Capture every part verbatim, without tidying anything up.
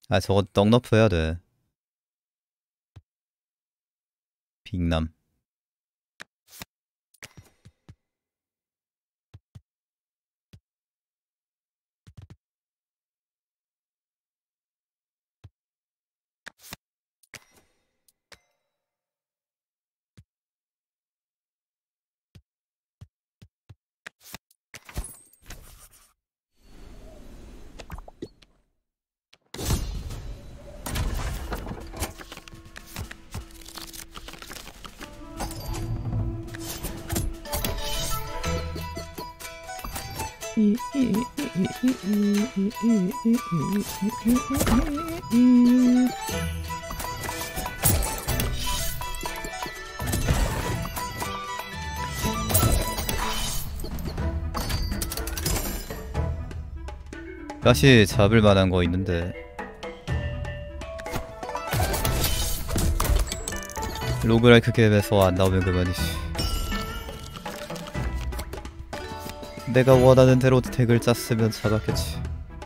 아 저거 떡너프 해야 돼. 빅남. 다시 잡을 만한 거 있는데 로그라이크 게임에서 안 나오면 그만이지. 내가 원하는 대로 덱을 짰으면 잡았겠지.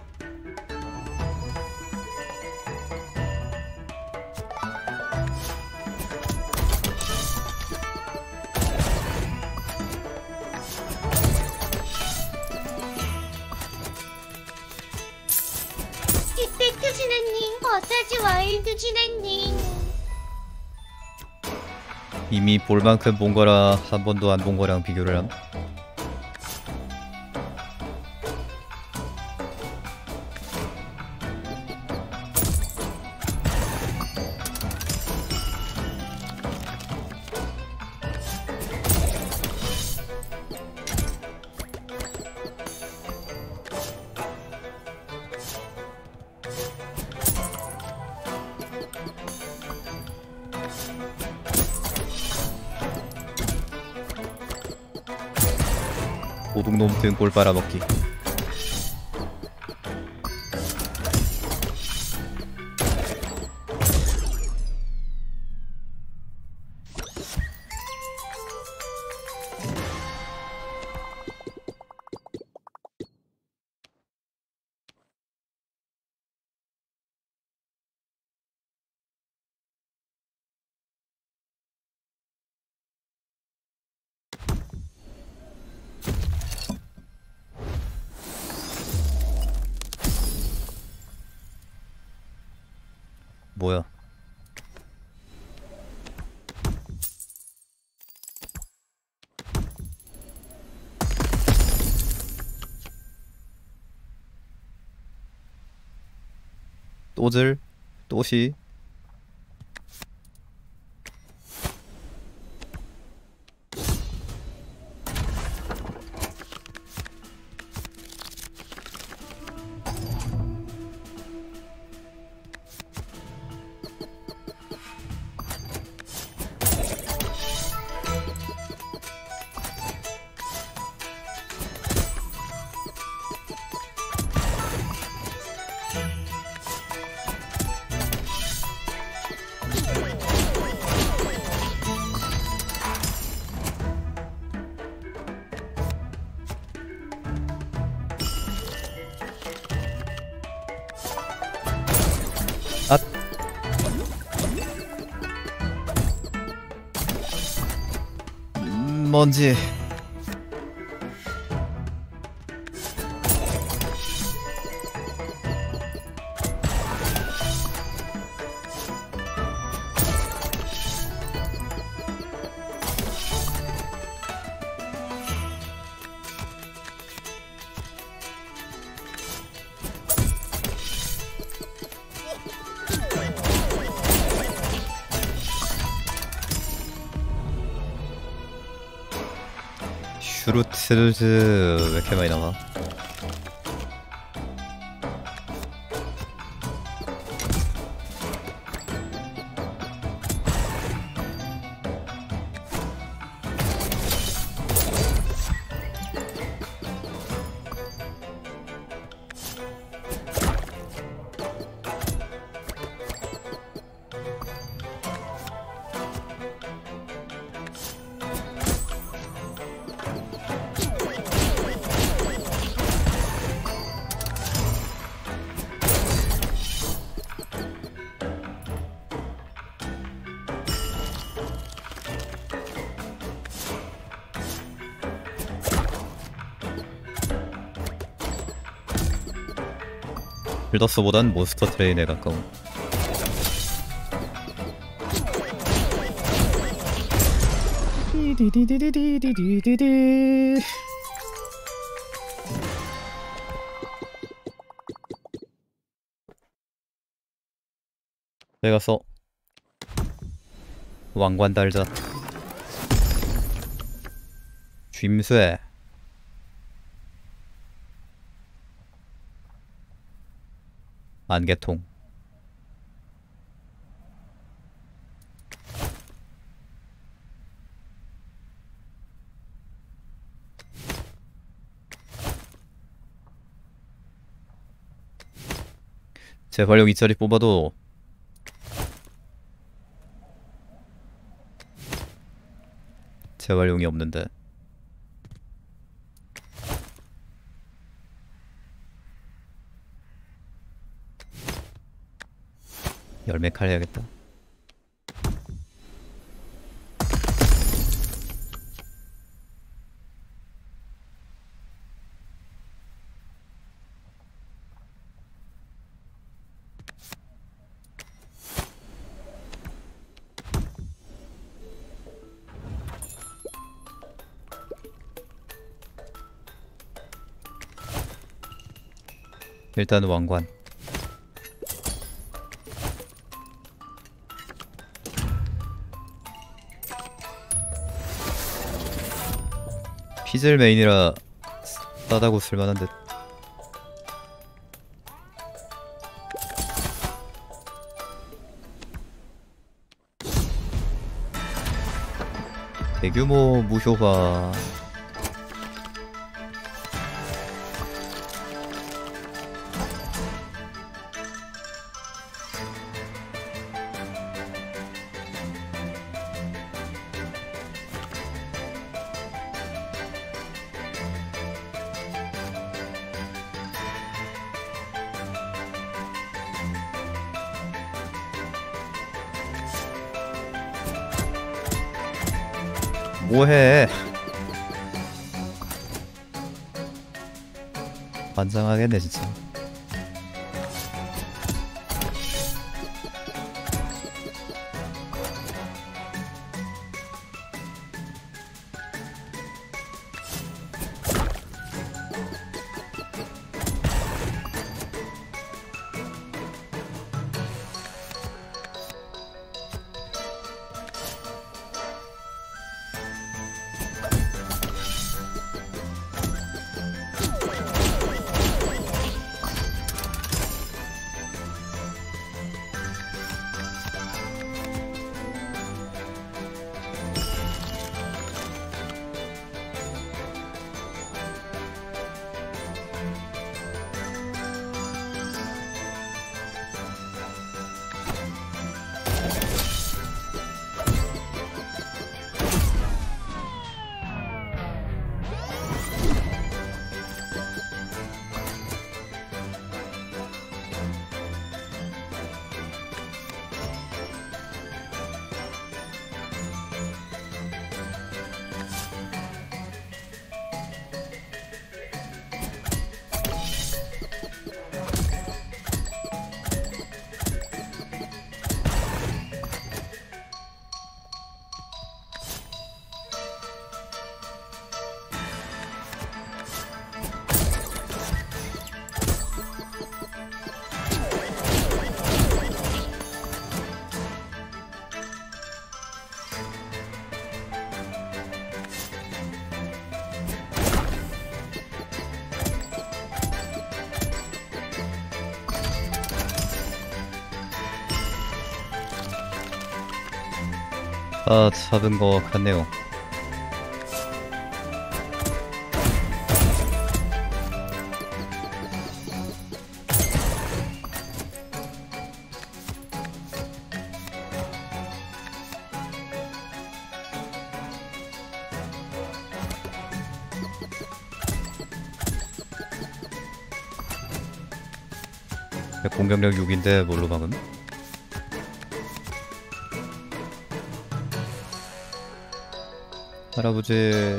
빅팩트 진해님, 어쩌지 와일드 진해님. 이미 볼 만큼 본 거랑 한 번도 안 본 거랑 비교를 함. 도둑놈 등골 빨아먹기. 뭐야? 또질? 또시? 앗! 음, 먼지. 슈루트르즈 왜 이렇게 많이 나와? 빌더스보단 몬스터 트레인에 가까운. 디디디디디디디디디. 내가 써. 왕관 달자. 쥐쇠. 안개통. 재활용 이 짜리 뽑아도 재활용이 없는데. 열매 칼 해야겠다. 일단 왕관. 피즐 메인이라 싸다고 쓸만한 듯. 대규모 무효화. 뭐해? 반장하겠네 진짜. 아, 잡은 거 같네요. 공격력 육인데 뭘로 막음? 할아버지.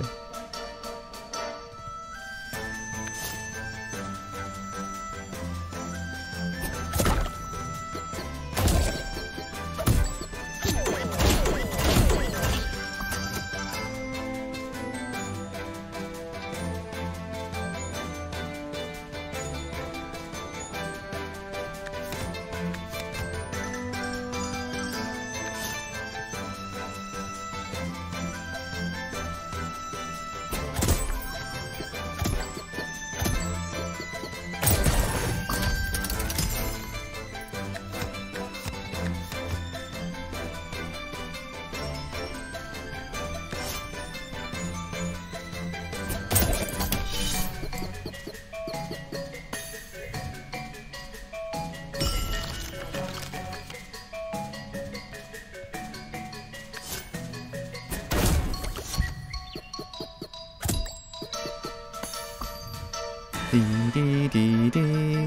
띠리리리.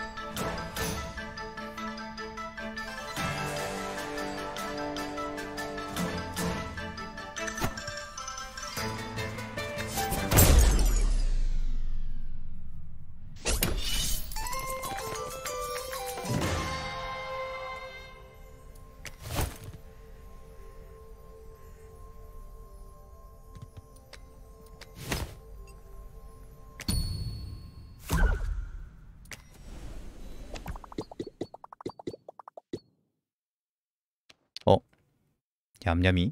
어? 얌얌이?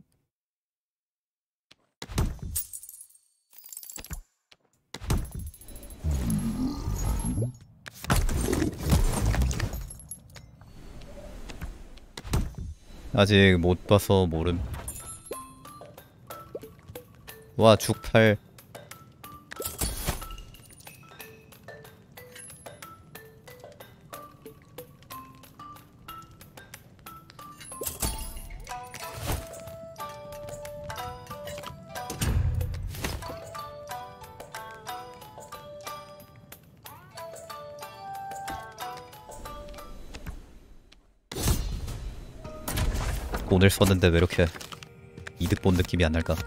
아직 못 봐서 모름. 와, 죽팔. 오늘 썼는데 왜 이렇게 이득 본 느낌이 안 날까?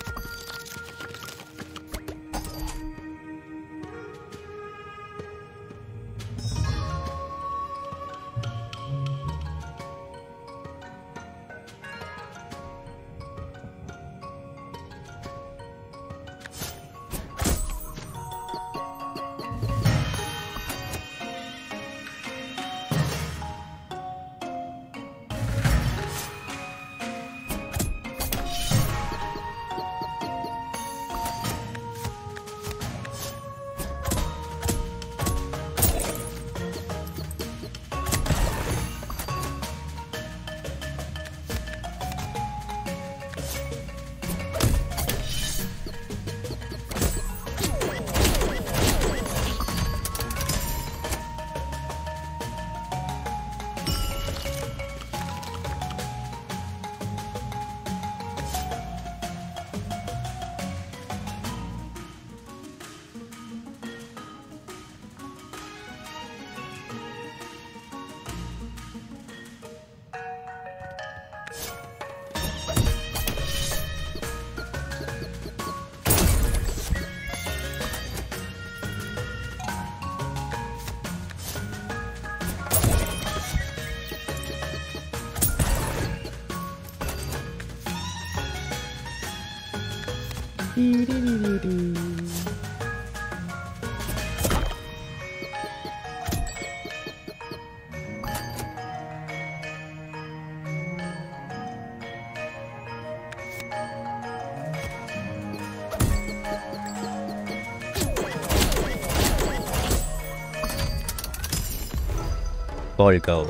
벌고.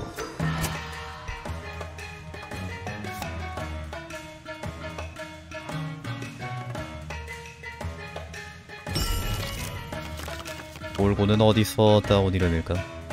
볼고는 어디서 따온 이름일까?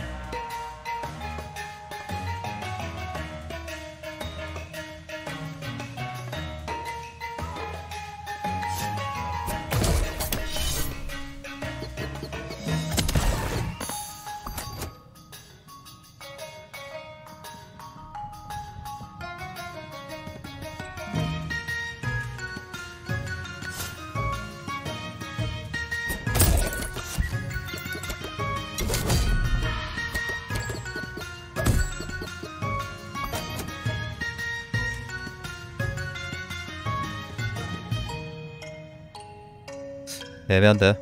애매한데.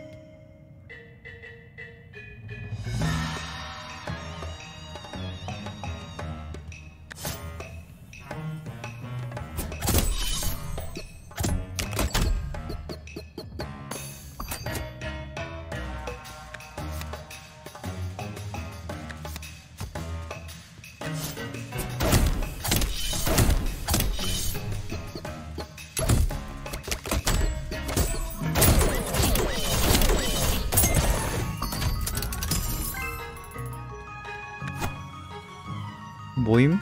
모임?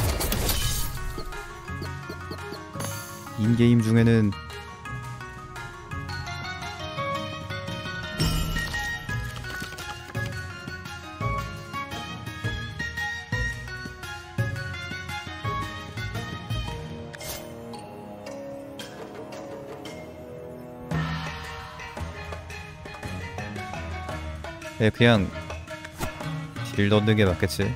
인게임 중에는 예, 그냥 딜 넣는 게 맞겠지.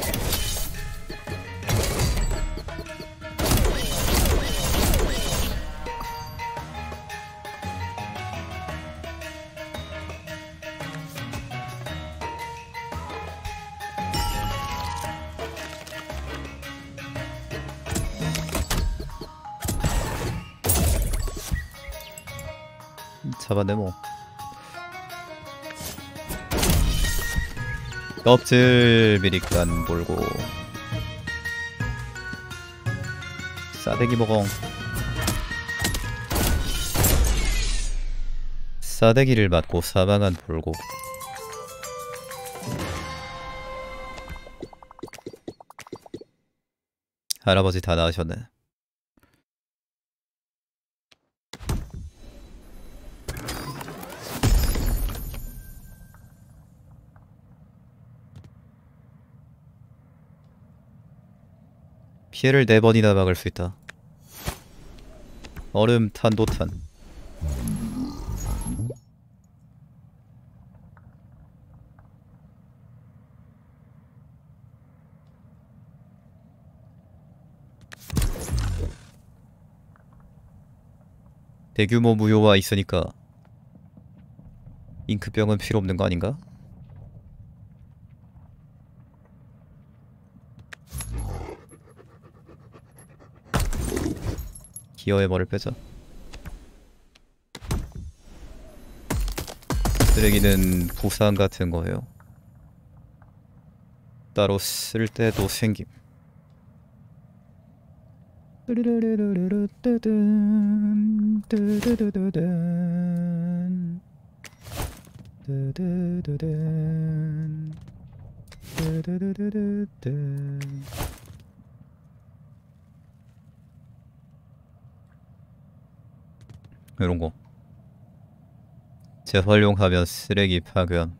잡았네 뭐. 껍질 미리깐 몰고 싸대기 먹어. 싸대기를 맞고 사망한 볼고. 할아버지 다 나으셨네. 피해를 네 번이나 막을 수 있다. 얼음 탄도탄. 대규모 무효화 있으니까 잉크병은 필요 없는 거 아닌가? 기어의 머리를 빼자. 쓰레기는 부상 같은 거예요. 따로 쓸 때도 생김. 이런 거 재활용하면 쓰레기 파괴함.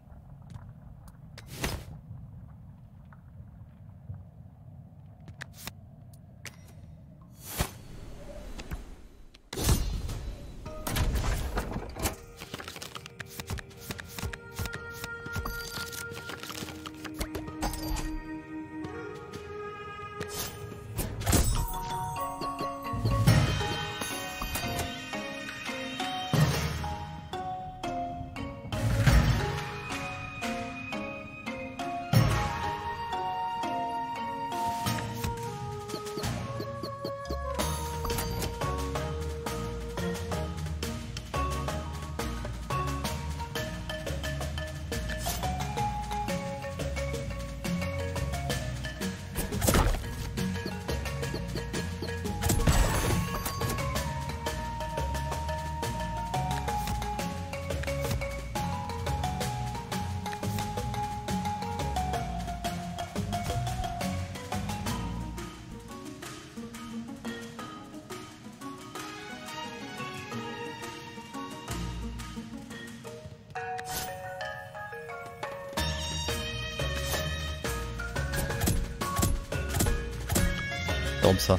넘사.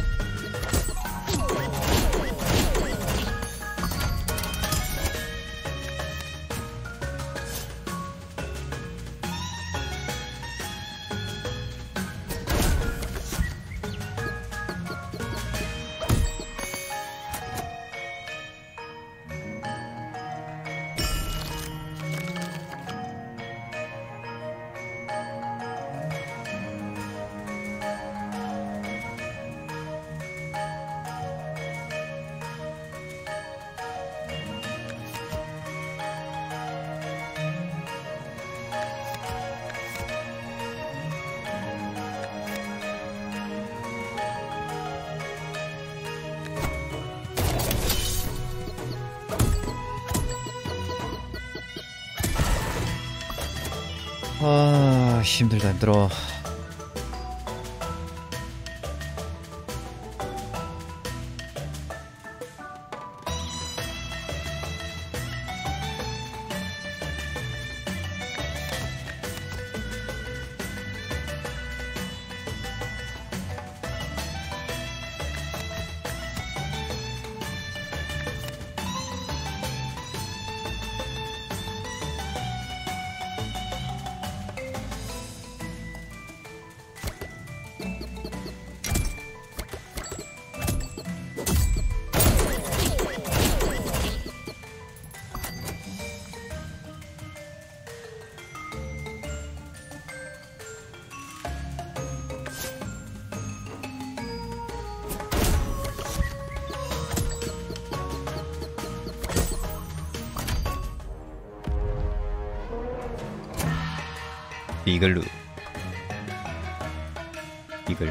아, 힘들다 힘들어. 이글루. 이글.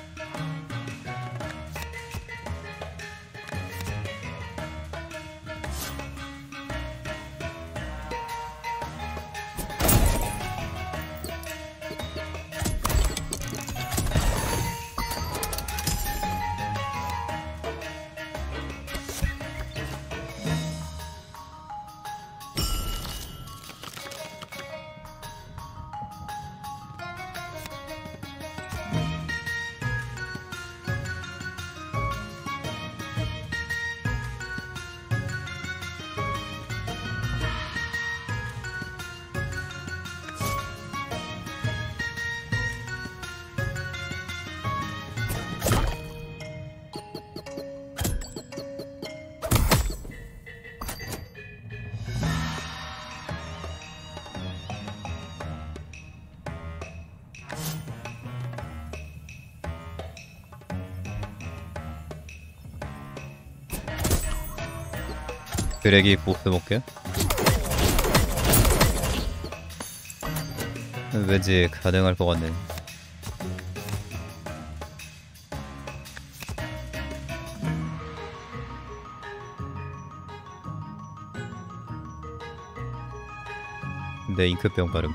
드래기 보스 볼게. 왠지 가능할 것 같네. 내 잉크병 발음.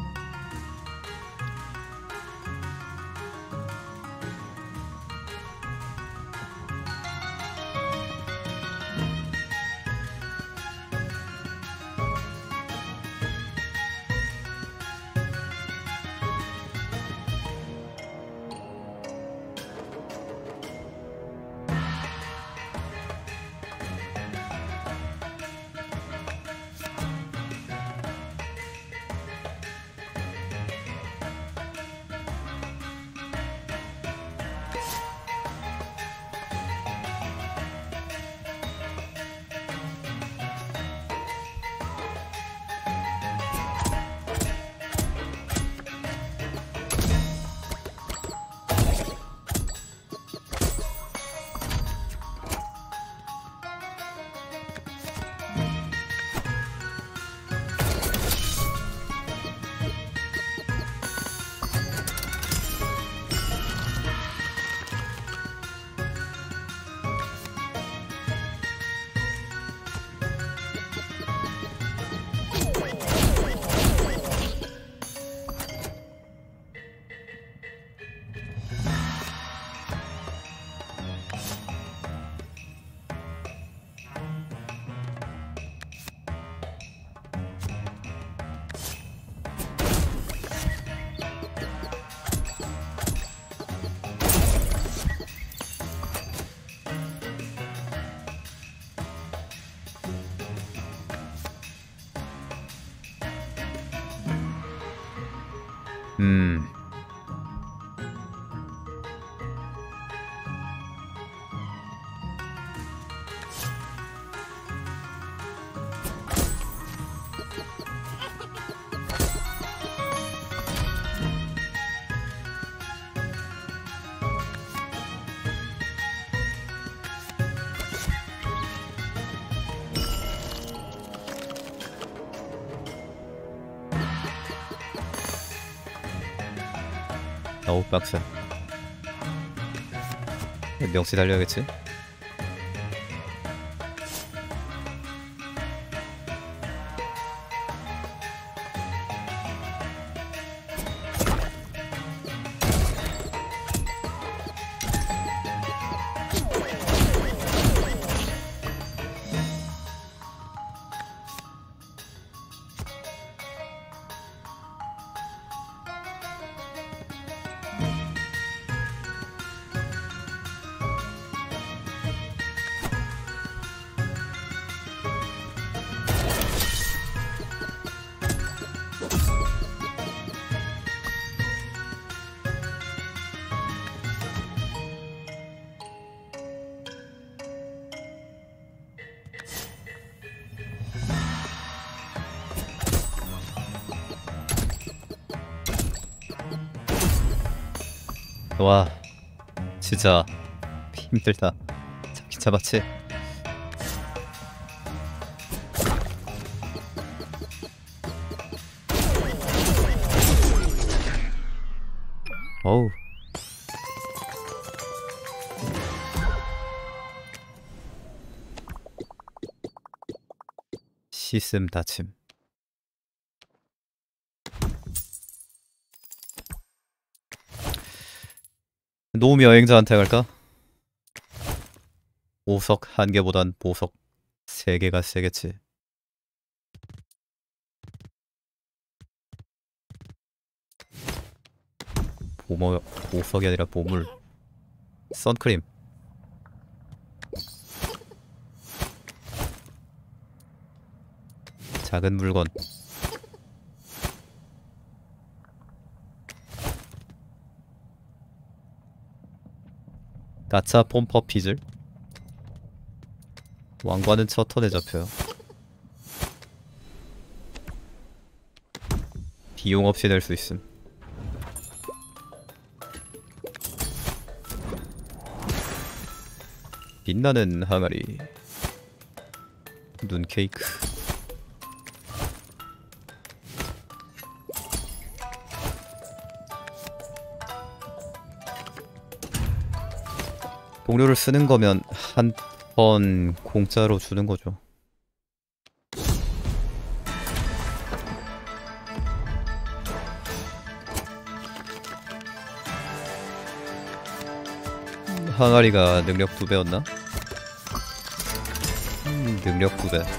음. 아홉 박스. 명치 달려야겠지? 와, 진짜 힘들다. 잡긴 잡았지. 어우. 시스템 닫힘. 노미 여행자한테 갈까? 보석 한 개보단 보석 세 개가 세겠지. 보모, 보석이 아니라 보물. 선크림. 작은 물건. 가차 폼퍼 피즐. 왕관은 첫 턴에 잡혀요. 비용 없이 낼 수 있음. 빛나는 항아리. 눈 케이크. 동료를 쓰는 거면 한 번 공짜로 주는 거죠. 항아리가 능력 두 배였나? 음, 능력 두 배.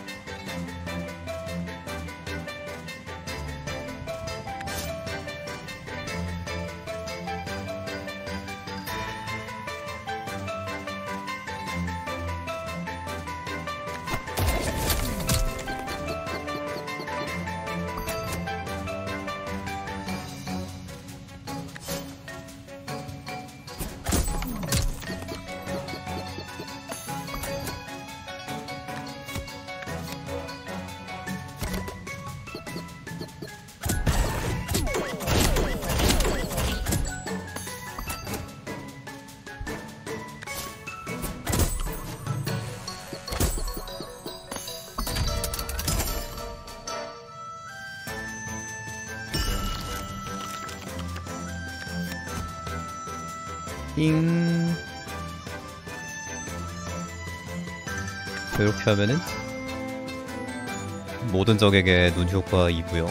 띵. 이렇게 하면은 모든 적에게 눈 효과 이 부여.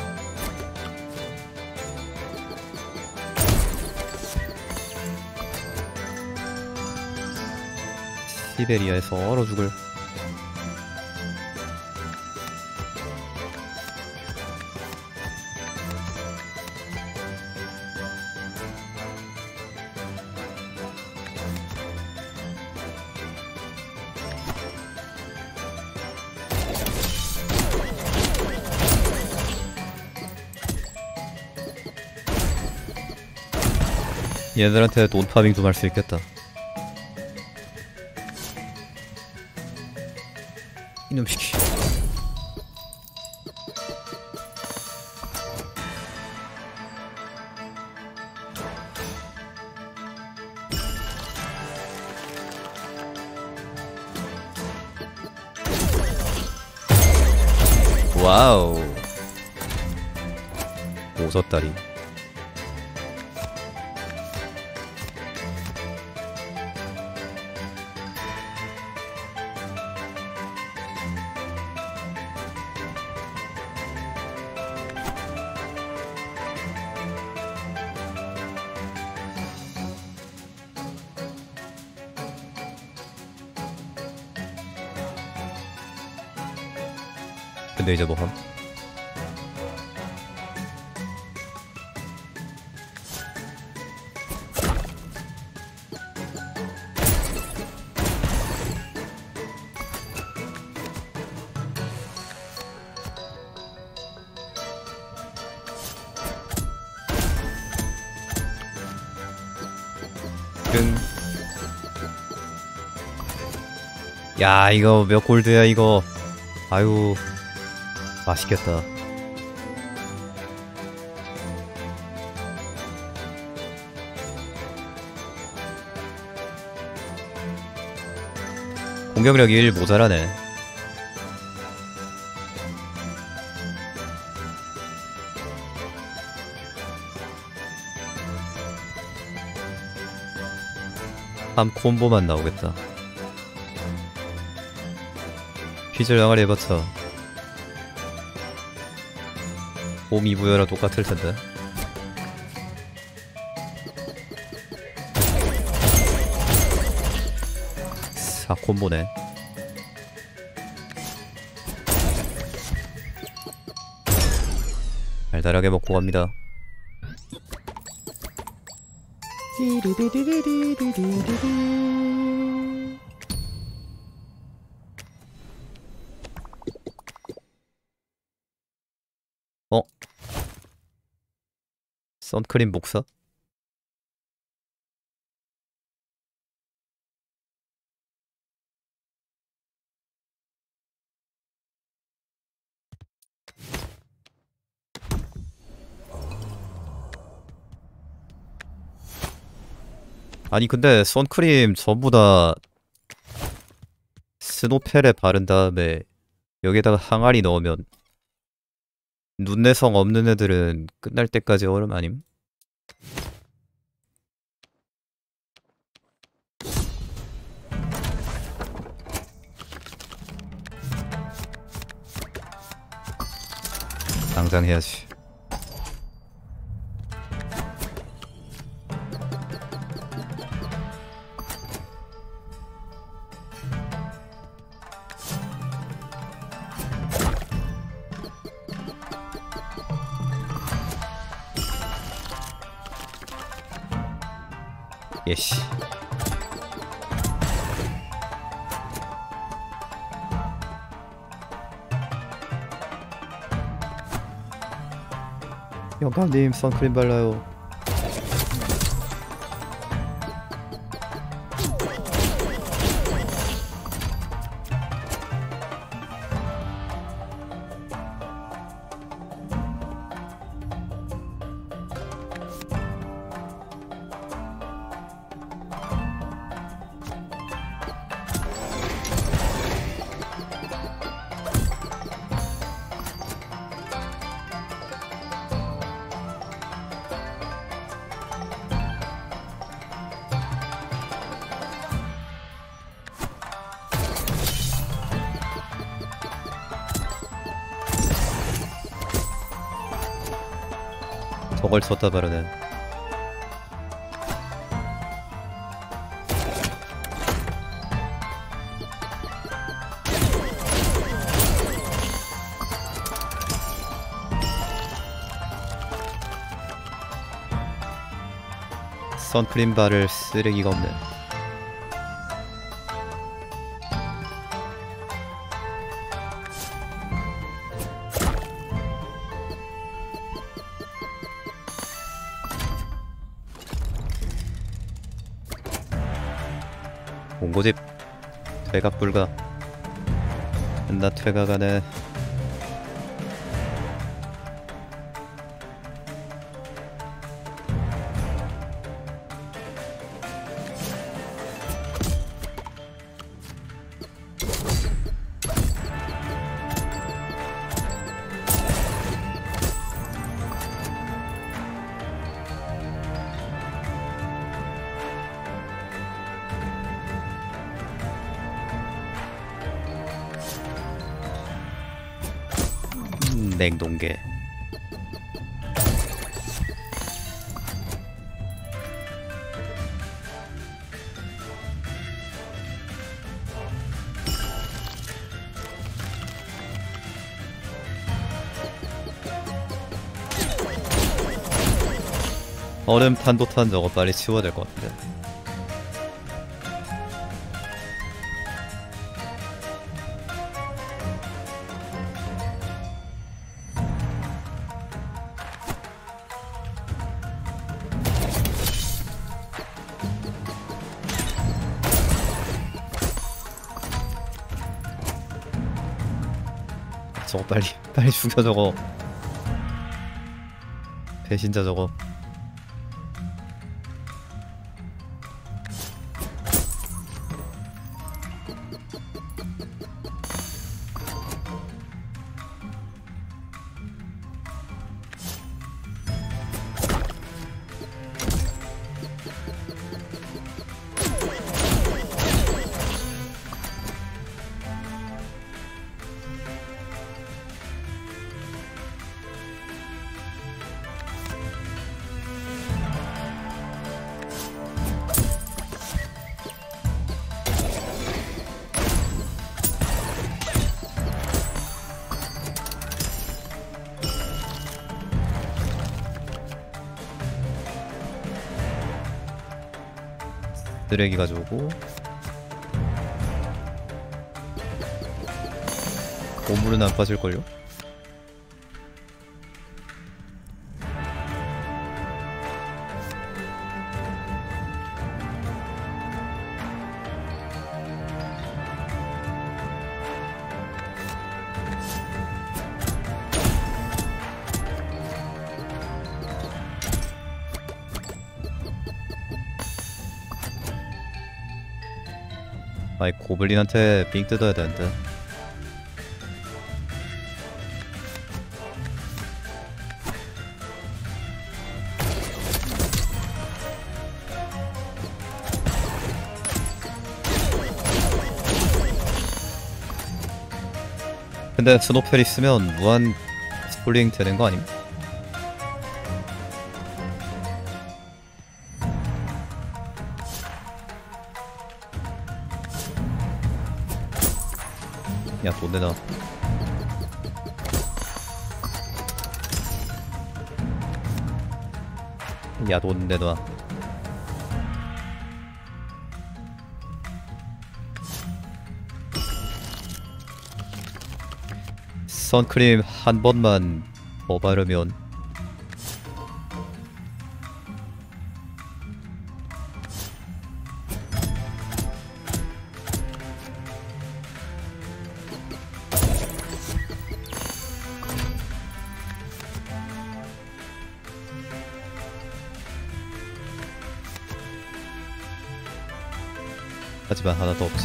시베리아에서 얼어 죽을. 얘들한테 돈 파밍 좀 할 수 있겠다. 이놈 시키. 와우. 오섭다리. 근데 이제 뭐함? ưng. 야, 이거 몇 골드야 이거. 아유, 맛있겠다. 공격력 일 모자라네. 한 콤보만 나오겠다. 피즐 양아리 해봤자 봄이 부여라 똑같을 텐데. 사 콤보네. 달달하게 먹고 갑니다. 어? 선크림 복사? 아니 근데 선크림 전부 다 스노펠에 바른 다음에 여기다가 항아리 넣으면 눈내성 없는 애들은 끝날 때까지 얼음 아님? 당장 해야지. 예시. 영감님 선크림 발라요. 저걸 쳤다 바르네. 선크림 바를 쓰레기가 없네. 공고집 퇴각 불가. 나 퇴각하네. 냉동계. 얼음 탄도탄 저거 빨리 치워야 될 것 같은데. 저거 빨리 빨리 죽여 저거. 배신자 저거. 쓰레기 가져오고 보물은 안 빠질걸요? 아이 고블린한테 삥 뜯어야 되는데. 근데 스노펠 있으면 무한 스플링 되는 거 아님? 야, 돈 내놔. 야, 돈 내놔. 선크림 한 번만 더 바르면 하지만 하나도 없지.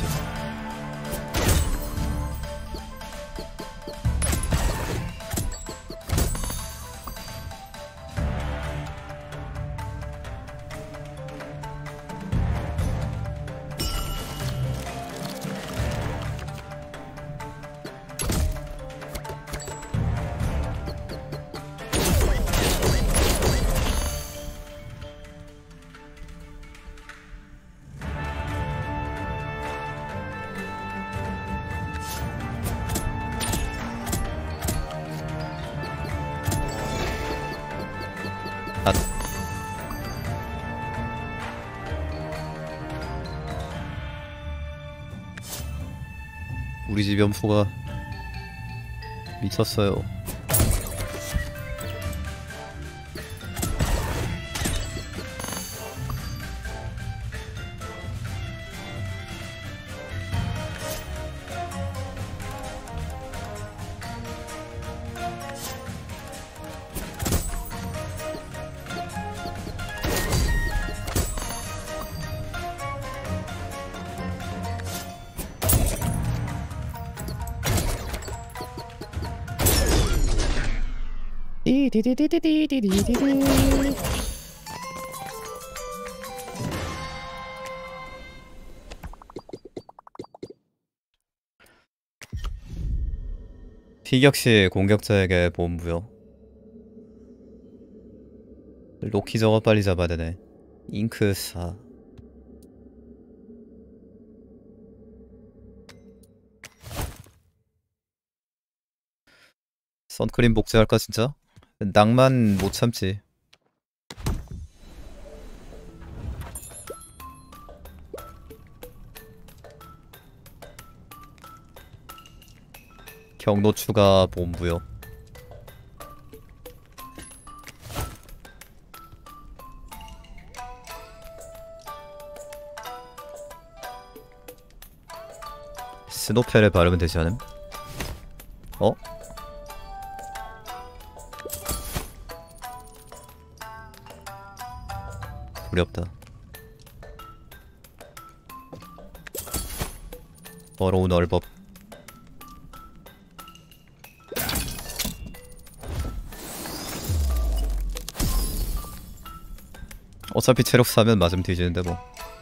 아. 우리 집 염소가 미쳤어요. 디디디디디디디디디. 피격시 공격자에게 보험부여. 로키 저거 빨리 잡아야 되네. 잉크사. 선크림 복제할까 진짜? 낭만 못 참지. 경로 추가 본부요. 스노펠에 바르면 되지 않음? 어? 두렵다. 더러운 얼법. 어차피 체력 사면 맞으면 뒤지는데 뭐.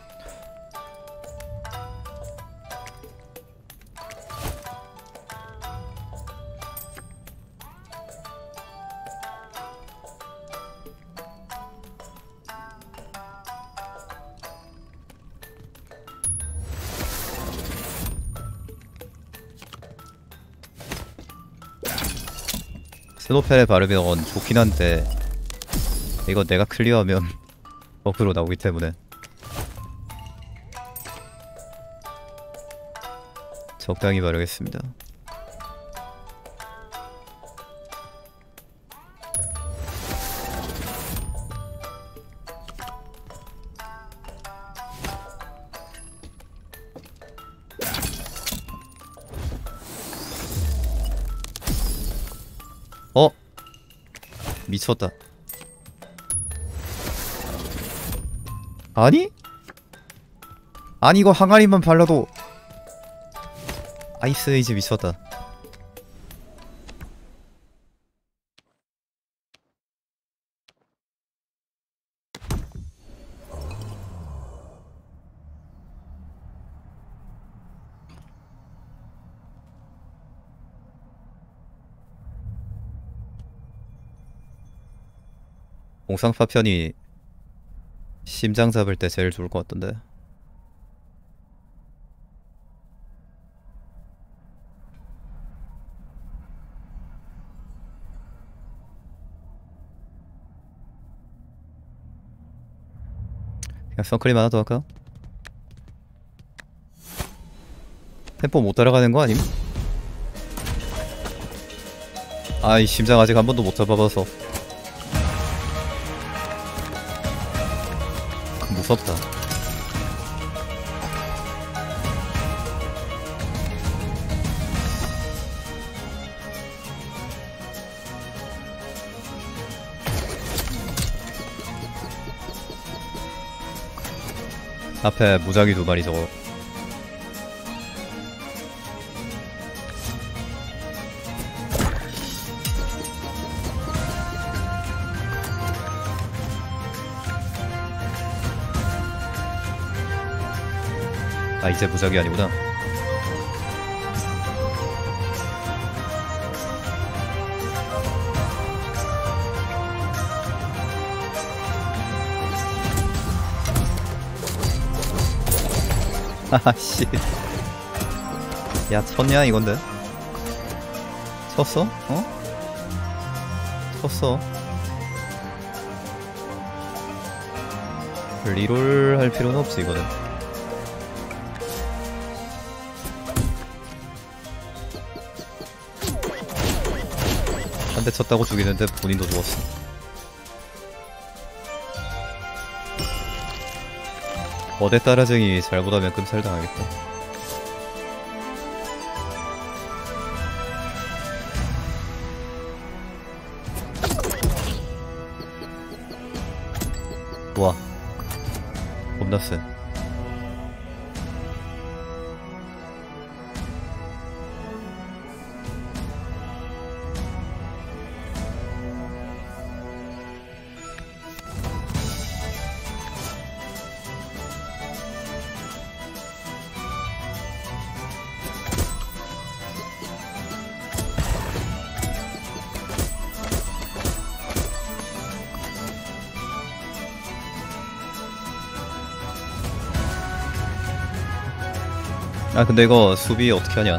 스노펠에 바르면 좋긴 한데 이거 내가 클리어하면 버그로 나오기 때문에 적당히 바르겠습니다. 어? 미쳤다. 아니? 아니 이거 항아리만 발라도 아이스 에이지 미쳤다. 공상파편이 심장 잡을 때 제일 좋을 것 같던데. 그냥 선크림 하나 더 할까? 템포 못 따라가는 거 아님? 아이 심장 아직 한 번도 못 잡아봐서 무섭다. 앞에 무작위 두 마리 저거. 아 이제 무작위 아니구나. 하하씨. 야 쳤냐 이건데? 쳤어? 어? 쳤어. 리롤 할 필요는 없지 이거는. 한 대 쳤다고 죽이는데 본인도 죽었어. 어대 따라쟁이 잘못하면 끔살당하겠다. 와 겁나 쎄. 아 근데 이거 수비 어떻게 하냐?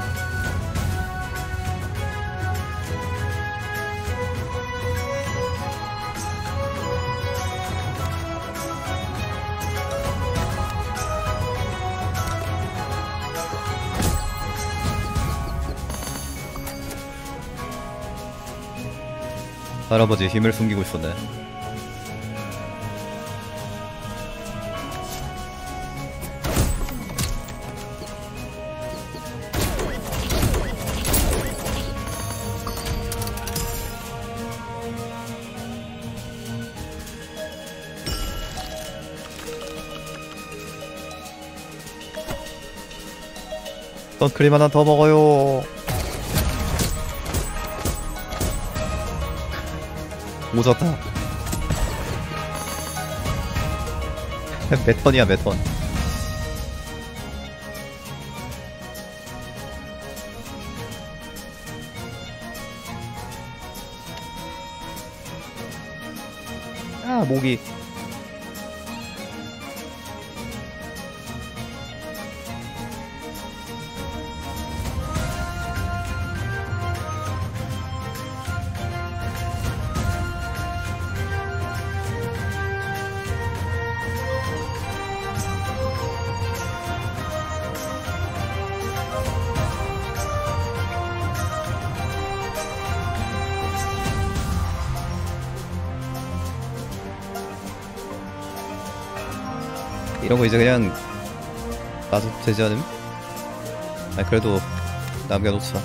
할아버지 힘을 숨기고 있었네. 선크림 하나 더 먹어요. 오졌다. 몇 턴이야 몇 턴. 아 모기. 이런 거 이제 그냥 놔도 되지 않음? 아니 그래도 남겨놓자.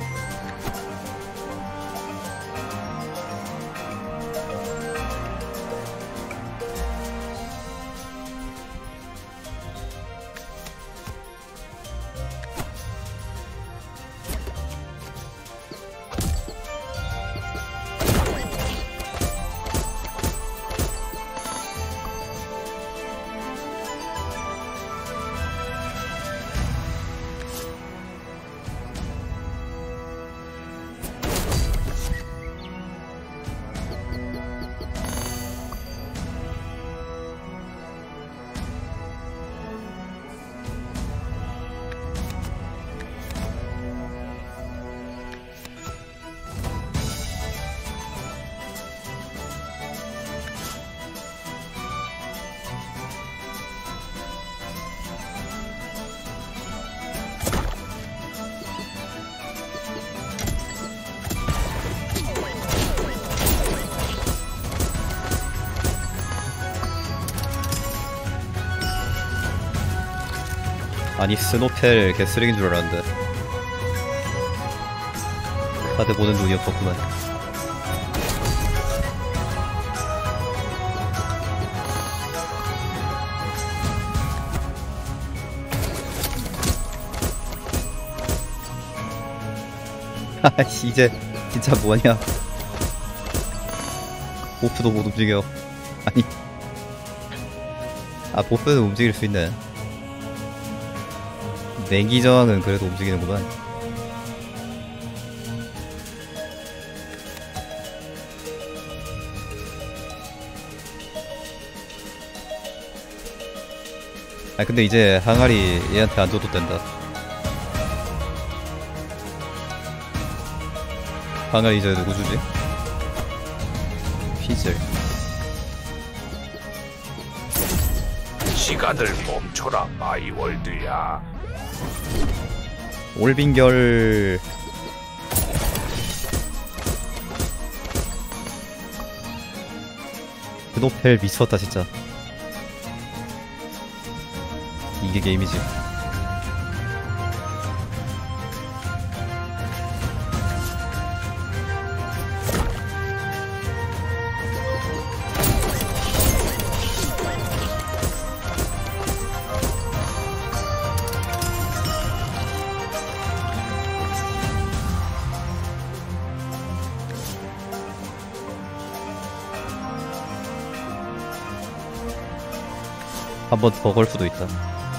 아니 스노펠 개쓰레기인 줄 알았는데 카드 보는 눈이 없었구만. 아이씨 이제 진짜 뭐냐. 보프도 못 움직여. 아니 아 보프는 움직일 수 있네. 냉기 저항은 그래도 움직이는구만. 아 근데 이제 항아리 얘한테 안 줘도 된다. 항아리 이제 누구 주지? 피즐. 시간을 멈춰라 마이월드야. 올빈결. 스노펠 미쳤다 진짜. 이게 게임이지. 한 번 더 걸 수도 있다.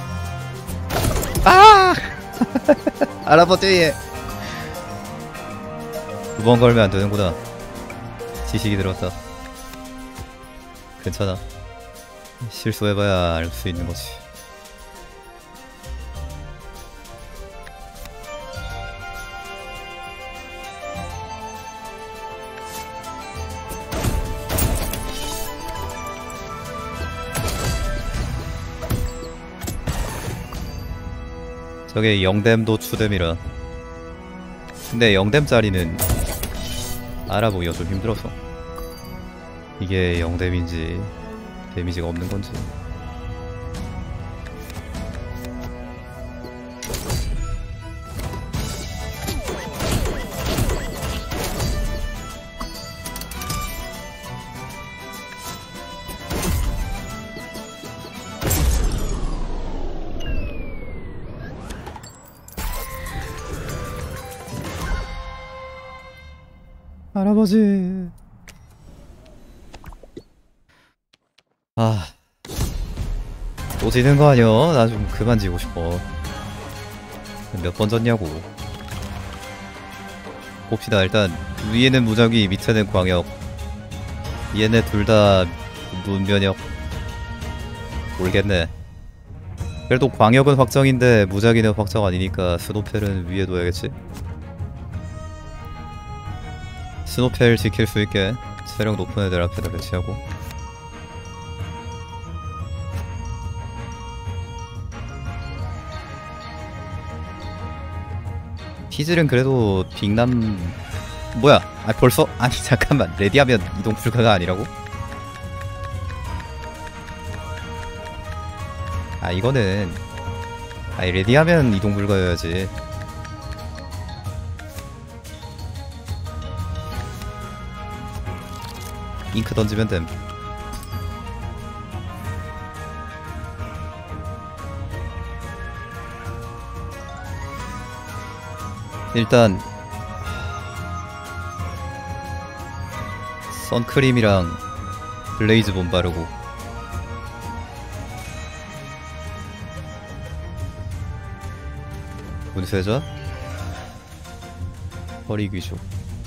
아! 할아버지! 두 번 걸면 안 되는구나. 지식이 들었다. 괜찮아. 실수해봐야 알 수 있는 거지. 저게 영댐도 추댐이라. 근데 영댐짜리는 알아보기가 좀 힘들어서 이게 영댐인지 데미지가 없는 건지. 할아버지. 아, 또 지는 거 아니야? 나 좀 그만 지고 싶어. 몇 번 졌냐고. 봅시다. 일단 위에는 무작위, 밑에는 광역. 얘네 둘 다 문면역. 모르겠네. 그래도 광역은 확정인데 무작위는 확정 아니니까 스노펠은 위에 둬야겠지? 스노펠 지킬 수 있게 체력 높은 애들 앞에다 배치하고. 피즐은 그래도 빅남. 뭐야? 아 벌써? 아니 잠깐만, 레디하면 이동 불가가 아니라고? 아 이거는 아이 레디하면 이동 불가여야지. 잉크 던지면 됨. 일단 선크림이랑 블레이즈본 바르고 분쇄자 허리 귀족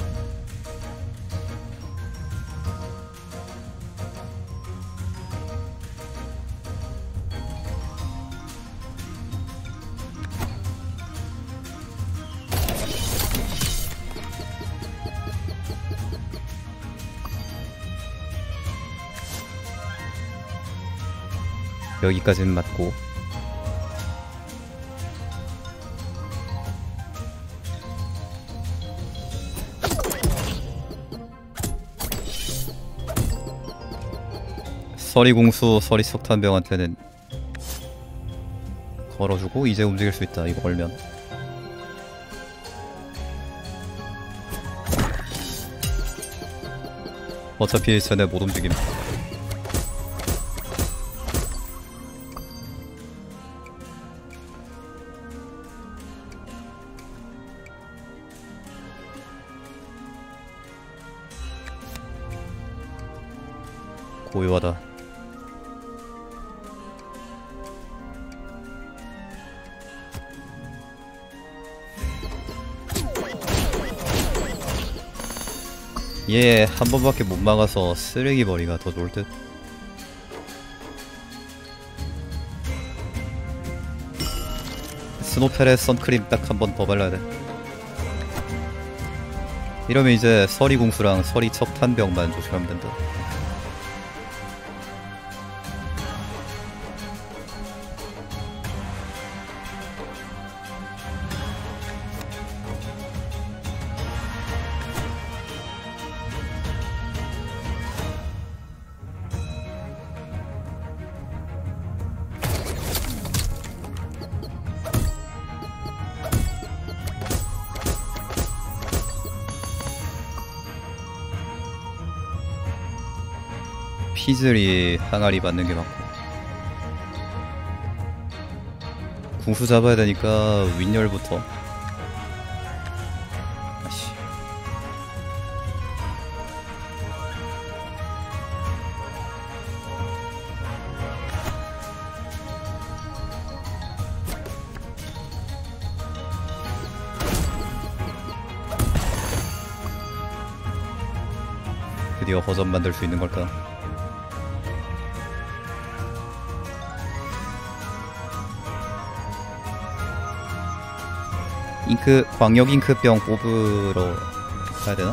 여기까지는 맞고 서리공수 서리석탄병한테는 걸어주고 이제 움직일 수 있다. 이거 걸면 어차피 쟤네 못 움직임. 고요하다. 얘 한 번밖에 못 막아서 쓰레기 버리가 더 좋을 듯. 스노펠에 선크림 딱 한 번 더 발라야 돼. 이러면 이제 서리공수랑 서리척탄병만 조심하면 된다. 피즐이 항아리 맞는 게 맞고 궁수 잡아야 되니까 윈열부터. 아씨 드디어 버전 만들 수 있는 걸까? 잉크, 광역 잉크병 뽑으러 가야 되나?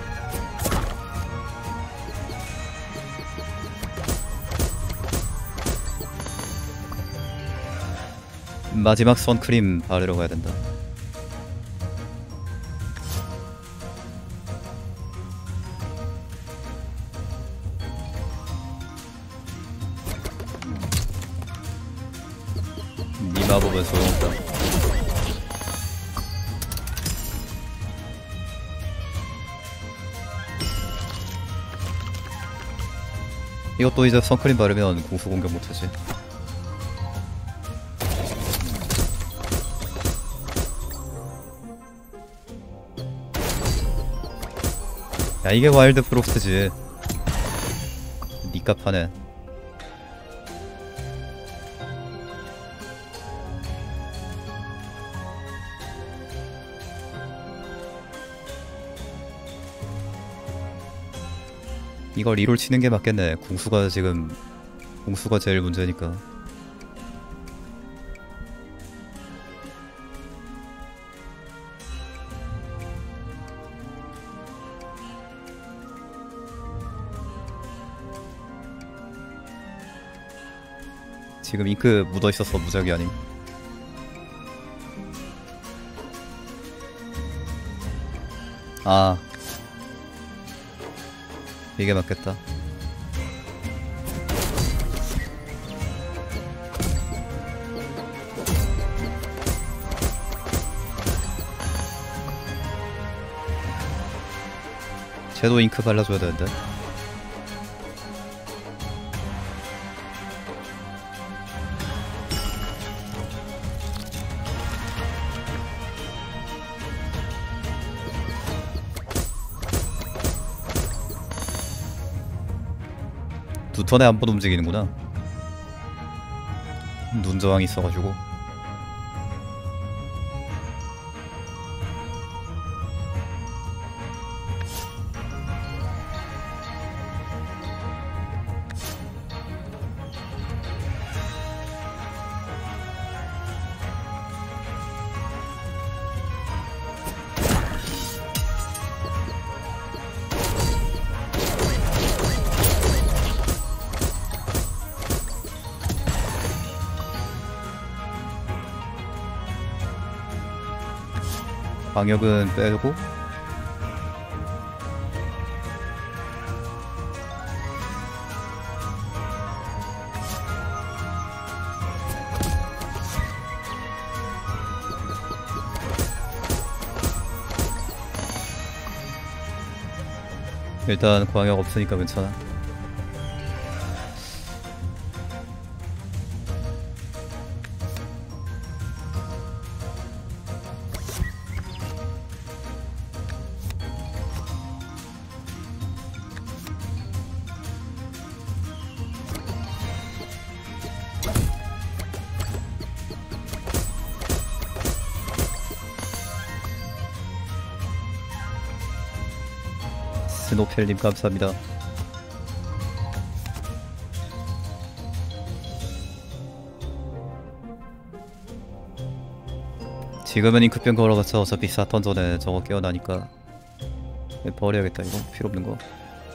마지막 선크림 바르러 가야 된다. 니 마법은 소용없다. 이것도 이제 선크림 바르면 공수 공격 못하지. 야 이게 와일드 프로스트지. 니값 하네. 이걸 리롤 치는 게 맞겠네. 궁수가 지금 궁수가 제일 문제니까. 지금 잉크 묻어 있어서 무작위 아님. 아 이게 맞겠다. 섀도우 잉크 발라줘야 되는데. 두 턴에 한 번 움직이는구나. 눈 저항이 있어가지고. 방역은 빼고 일단 광역 없으니까 괜찮아. 스노펠님 감사합니다. 지금은 잉크병 걸어봤자 어차피 사 턴 전에 저거 깨어나니까 버려야겠다. 이거 필요 없는 거.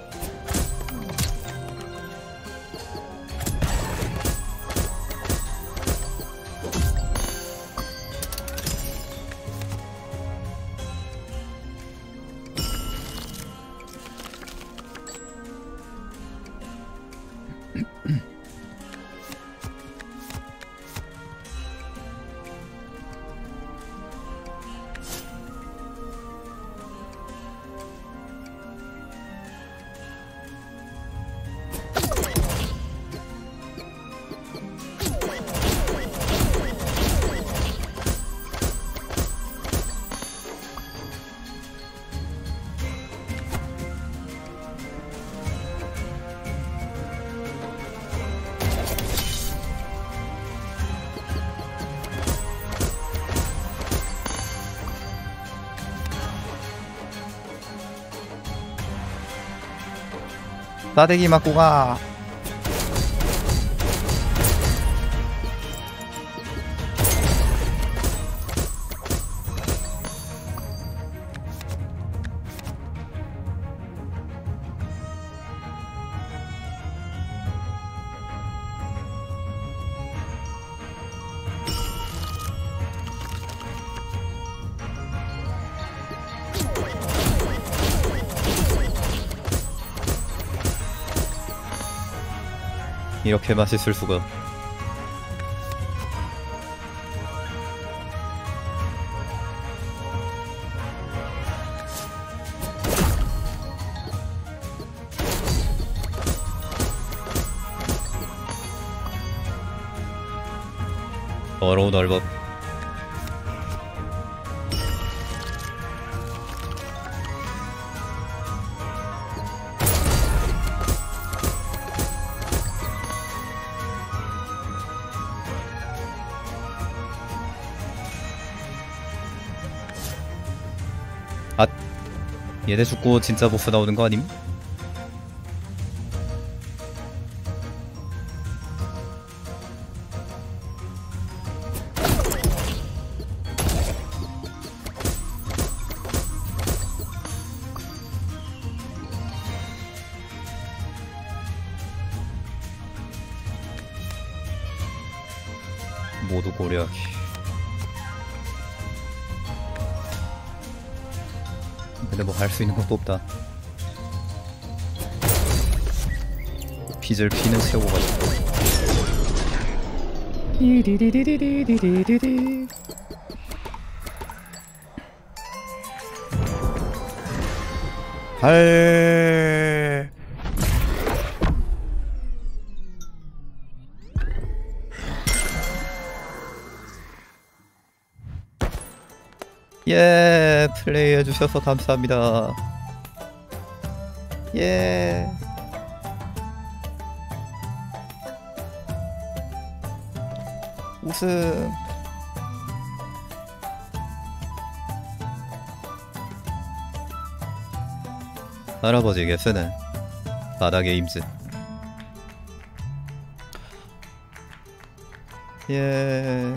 싸대기 맞고 가. 이렇게 맛있을 수가. 더러운 얼법. 아, 얘네 죽고 진짜 보스 나오는 거 아님? 모두 고려하기. 근데 뭐 할 수 있는 것도 없다. 빚을 피는 세우고 가지고. 디디디디디디디디디. 할. 예, 플레이해 주셔서 감사합니다. 예. 우승. 할아버지 개쓰는 바닥의 임즈. 예.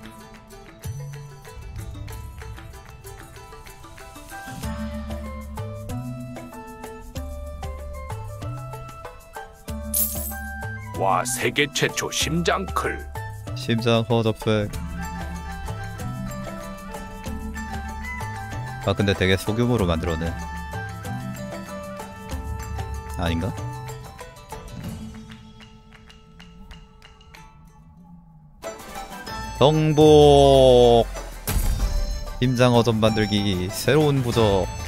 와, 세계 최초 심장클. 심장 허접색. 아 근데 되게 소규모로 만들었네. 아닌가? 정복. 심장 허접 만들기 새로운 부적.